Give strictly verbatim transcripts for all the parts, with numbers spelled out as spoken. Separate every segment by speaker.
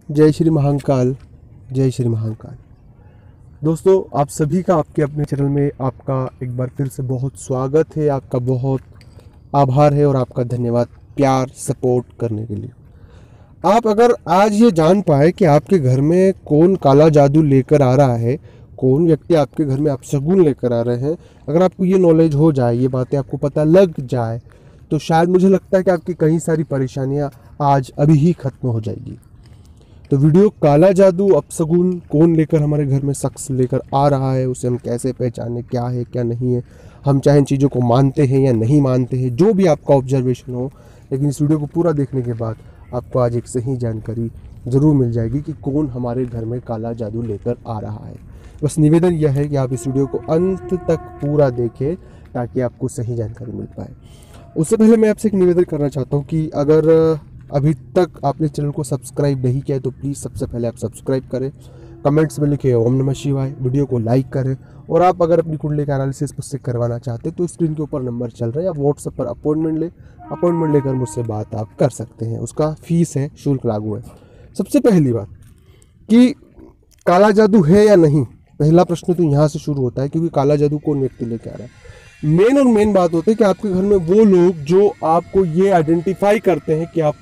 Speaker 1: जय श्री महाकाल, जय श्री महाकाल। दोस्तों, आप सभी का आपके अपने चैनल में आपका एक बार फिर से बहुत स्वागत है। आपका बहुत आभार है और आपका धन्यवाद प्यार सपोर्ट करने के लिए। आप अगर आज ये जान पाए कि आपके घर में कौन काला जादू लेकर आ रहा है, कौन व्यक्ति आपके घर में अपशगुन लेकर आ रहे हैं, अगर आपको ये नॉलेज हो जाए, ये बातें आपको पता लग जाए, तो शायद मुझे लगता है कि आपकी कई सारी परेशानियाँ आज अभी ही खत्म हो जाएगी। तो वीडियो काला जादू अपशगुन कौन लेकर हमारे घर में शख्स लेकर आ रहा है, उसे हम कैसे पहचाने, क्या है क्या नहीं है, हम चाहे इन चीज़ों को मानते हैं या नहीं मानते हैं, जो भी आपका ऑब्जर्वेशन हो, लेकिन इस वीडियो को पूरा देखने के बाद आपको आज एक सही जानकारी ज़रूर मिल जाएगी कि कौन हमारे घर में काला जादू लेकर आ रहा है। बस निवेदन यह है कि आप इस वीडियो को अंत तक पूरा देखें ताकि आपको सही जानकारी मिल पाए। उससे पहले मैं आपसे एक निवेदन करना चाहता हूँ कि अगर अभी तक आपने चैनल को सब्सक्राइब नहीं किया है तो प्लीज़ सबसे पहले आप सब्सक्राइब करें, कमेंट्स में लिखे ओम नमः शिवाय, वीडियो को लाइक करें, और आप अगर अपनी कुंडली का एनालिसिस मुझसे करवाना चाहते हैं तो स्क्रीन के ऊपर नंबर चल रहा है, या व्हाट्सएप पर अपॉइंटमेंट ले अपॉइंटमेंट लेकर मुझसे बात आप कर सकते हैं। उसका फीस है, शुल्क लागू है। सबसे पहली बात कि काला जादू है या नहीं, पहला प्रश्न तो यहाँ से शुरू होता है, क्योंकि काला जादू कौन व्यक्ति लेके आ रहा है। मेन और मेन बात होती है कि आपके घर में वो लोग जो आपको ये आइडेंटिफाई करते हैं कि आप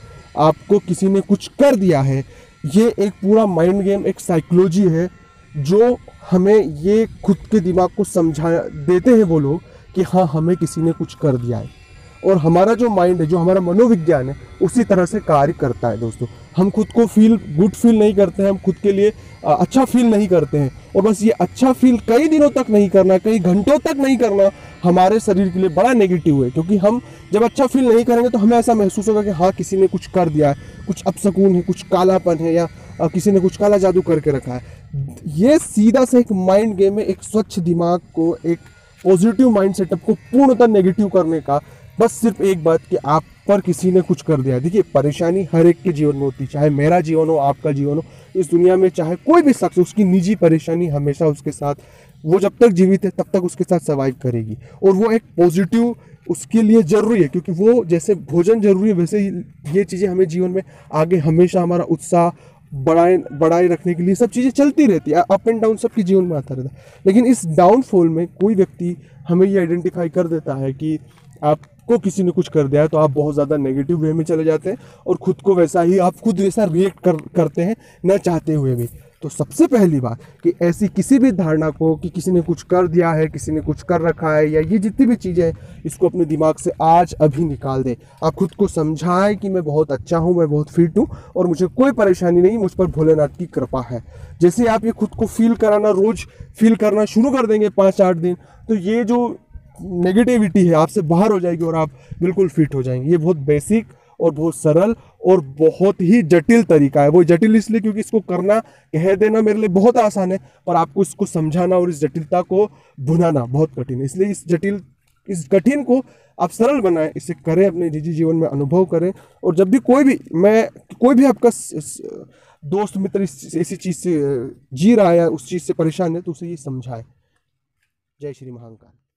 Speaker 1: आपको किसी ने कुछ कर दिया है। ये एक पूरा माइंड गेम, एक साइकोलॉजी है जो हमें ये खुद के दिमाग को समझा देते हैं वो लोग कि हाँ, हमें किसी ने कुछ कर दिया है, और हमारा जो माइंड है, जो हमारा मनोविज्ञान है, उसी तरह से कार्य करता है। दोस्तों, हम खुद को फील गुड फील नहीं करते हैं, हम खुद के लिए अच्छा फील नहीं करते हैं, और बस ये अच्छा फील कई दिनों तक नहीं करना, कई घंटों तक नहीं करना हमारे शरीर के लिए बड़ा नेगेटिव है। क्योंकि हम जब अच्छा फील नहीं करेंगे तो हमें ऐसा महसूस होगा कि हाँ, किसी ने कुछ कर दिया है, कुछ अपशगुन है, कुछ कालापन है, या किसी ने कुछ काला जादू करके रखा है। ये सीधा से एक माइंड गेम है, एक स्वच्छ दिमाग को, एक पॉजिटिव माइंड सेटअप को पूर्णतः नेगेटिव करने का। बस सिर्फ एक बात कि आप पर किसी ने कुछ कर दिया। देखिए, परेशानी हर एक के जीवन में होती है, चाहे मेरा जीवन हो, आपका जीवन हो, इस दुनिया में चाहे कोई भी शख्स, उसकी निजी परेशानी हमेशा उसके साथ, वो जब तक जीवित है तब तक उसके साथ सर्वाइव करेगी, और वो एक पॉजिटिव उसके लिए ज़रूरी है। क्योंकि वो जैसे भोजन जरूरी है, वैसे ही ये चीज़ें हमें जीवन में आगे हमेशा हमारा उत्साह बढ़ाए बढ़ाए रखने के लिए सब चीज़ें चलती रहती है। अप एंड डाउन सबके जीवन में आता रहता है। लेकिन इस डाउनफॉल में कोई व्यक्ति हमें ये आइडेंटिफाई कर देता है कि आपको किसी ने कुछ कर दिया है, तो आप बहुत ज़्यादा नेगेटिव वे में चले जाते हैं और खुद को वैसा ही आप खुद वैसा रिएक्ट कर करते हैं, न चाहते हुए भी। तो सबसे पहली बात कि ऐसी किसी भी धारणा को कि किसी ने कुछ कर दिया है, किसी ने कुछ कर रखा है, या ये जितनी भी चीज़ें हैं, इसको अपने दिमाग से आज अभी निकाल दें। आप खुद को समझाएं कि मैं बहुत अच्छा हूँ, मैं बहुत फिट हूँ, और मुझे कोई परेशानी नहीं, मुझ पर भोलेनाथ की कृपा है। जैसे आप ये खुद को फील कराना, रोज़ फील करना शुरू कर देंगे पाँच आठ दिन, तो ये जो नेगेटिविटी है आपसे बाहर हो जाएगी और आप बिल्कुल फिट हो जाएंगे। ये बहुत बेसिक और बहुत सरल और बहुत ही जटिल तरीका है। वो जटिल इसलिए क्योंकि इसको करना, कह देना मेरे लिए बहुत आसान है, पर आपको इसको समझाना और इस जटिलता को भुनाना बहुत कठिन है। इसलिए इस जटिल इस कठिन को आप सरल बनाएं, इसे करें, अपने निजी जीवन में अनुभव करें। और जब भी कोई भी मैं कोई भी आपका दोस्त मित्र ऐसी चीज़ से जी रहा है या उस चीज़ से परेशान है, तो उसे ये समझाएं। जय श्री महाकाल।